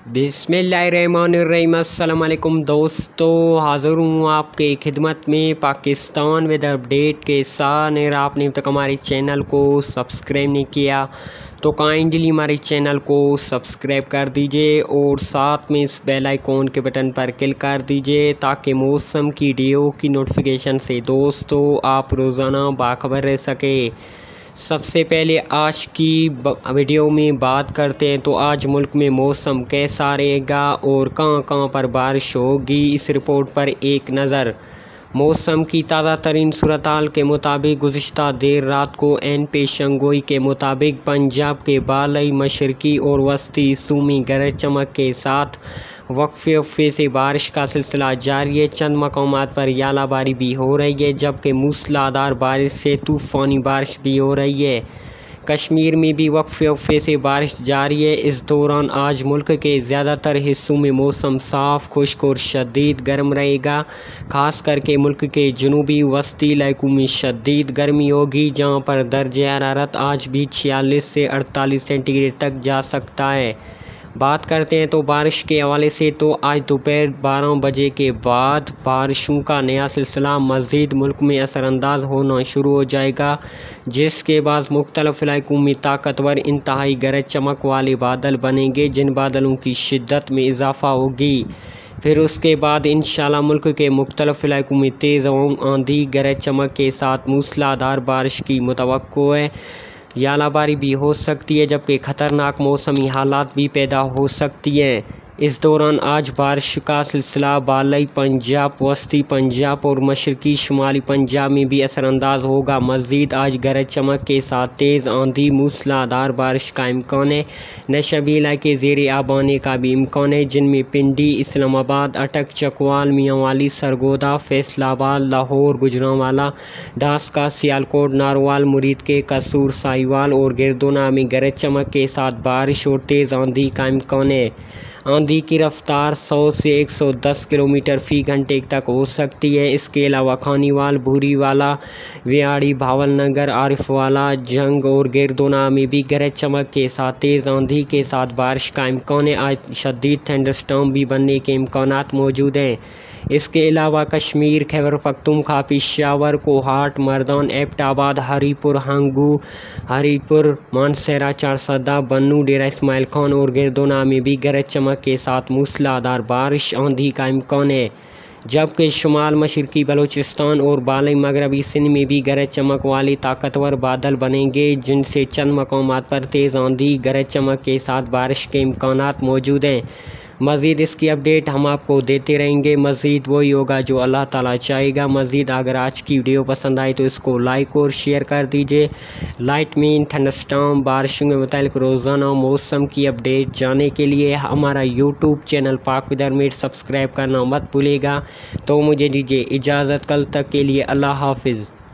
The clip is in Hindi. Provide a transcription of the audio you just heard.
बिस्मिल्लाहिर्रहमानिर्रहीम। अस्सलाम वालेकुम दोस्तों, हाज़िर हूँ आपके खिदमत में पाकिस्तान विद अपडेट के साथ। अगर आपने अब तक हमारे चैनल को सब्सक्राइब नहीं किया तो काइंडली हमारे चैनल को सब्सक्राइब कर दीजिए और साथ में इस बेल आइकॉन के बटन पर क्लिक कर दीजिए ताकि मौसम की वीडियो की नोटिफिकेशन से दोस्तों आप रोज़ाना बाखबर रह सके। सबसे पहले आज की वीडियो में बात करते हैं तो आज मुल्क में मौसम कैसा रहेगा और कहां कहां पर बारिश होगी, इस रिपोर्ट पर एक नज़र। मौसम की ताज़ा तरीन सूरत हाल के मुताबिक गुज़िश्ता देर रात को एन पेशंगोई के मुताबिक पंजाब के बालई मशरकी और वस्ती हिस्सों में गरज चमक के साथ वक्फे से बारिश का सिलसिला जारी है। चंद मकामात पर यालाबारी भी हो रही है जबकि मूसलाधार बारिश से तूफ़ानी बारिश भी हो रही है। कश्मीर में भी वक्फे से बारिश जारी है। इस दौरान आज मुल्क के ज़्यादातर हिस्सों में मौसम साफ़, खुश्क और शदीद गर्म रहेगा। ख़ास करके मुल्क के जनूबी वस्ती इलाकों में शदीद गर्मी होगी जहाँ पर दर्जे हरारत आज भी 46 से 48 सेंटीग्रेड तक जा सकता है। बात करते हैं तो बारिश के हवाले से तो आज दोपहर 12 बजे के बाद बारिशों का नया सिलसिला मज़ीद मुल्क में असरअंदाज होना शुरू हो जाएगा, जिसके बाद मुख्तलिफ इलाकों में ताकतवर इंतहाई गरज चमक वाले बादल बनेंगे जिन बादलों की शिद्दत में इजाफा होगी। फिर उसके बाद इंशाल्लाह मुल्क के मुख्तलिफ इलाकों में तेज़ आंधी गरज चमक के साथ मूसलाधार बारिश की मुतवक्को है। यालाबारी भी हो सकती है जबकि ख़तरनाक मौसमी हालात भी पैदा हो सकती हैं। इस दौरान आज बारिश का सिलसिला बालई पंजाब, वस्ती पंजाब और मशरकी शुमाली पंजाब में भी असरअंदाज होगा। मज़ीद आज गरज चमक के साथ तेज़ आंधी मूसलाधार बारिश का इम्कान है। नशबी इलाके ज़ेर आब आने का भी इम्कान है जिनमें पिंडी, इस्लामाबाद, अटक, चकवाल, मियांवाली, सरगोदा, फैसलाबाद, लाहौर, गुजरांवाला, डास्का, सियालकोट, नारवाल, मुरीद के कसूर, साहिवाल और गिरदोना में गरज चमक के साथ बारिश और तेज़ आंधी का इम्कान है। आंधी की रफ्तार 100 से 110 किलोमीटर फ़ी घंटे तक हो सकती है। इसके अलावा खानीवाल, भूरीवाला, वियाड़ी, भावलनगर, आरिफवाला, जंग और गिरदोना में भी गरज चमक के साथ तेज़ आंधी के साथ बारिश का इम्कान है। आज शदीद थंडरस्टॉर्म भी बनने के इम्कानात मौजूद हैं। इसके अलावा कश्मीर, खैबर पख्तूनख्वा, पेशावर, कोहाट, मर्दान, एबटाबाद, हरीपुर, हंगू, हरीपुर, मानसरा, चारसदा, बन्नू, डेरा इस्माइल खान और गिरदोना में भी गरज चमक के साथ मूसलाधार बारिश आंधी का इम्कान है। जबकि शुमाल मशरकी बलूचिस्तान और बालई मगरबी सिंध में भी गरज चमक वाले ताकतवर बादल बनेंगे जिनसे चंद मकामात पर तेज़ आंधी गरज चमक के साथ बारिश के इम्कानात मौजूद हैं। मज़ीद इसकी अपडेट हम आपको देते रहेंगे। मज़ीद वही होगा जो अल्लाह ताला चाहेगा। मज़ीद अगर आज की वीडियो पसंद आई तो इसको लाइक और शेयर कर दीजिए। लाइटनिंग, थंडरस्टॉर्म, बारिशों के मुतालिक रोज़ाना मौसम की अपडेट जानने के लिए हमारा YouTube channel Pak with update subscribe करना मत भूलिएगा। तो मुझे दीजिए इजाज़त, कल तक के लिए अल्लाह हाफिज़।